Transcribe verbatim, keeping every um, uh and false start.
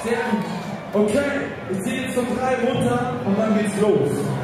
Sehr gut. Okay, ich zähle jetzt von drei runter und dann geht's los.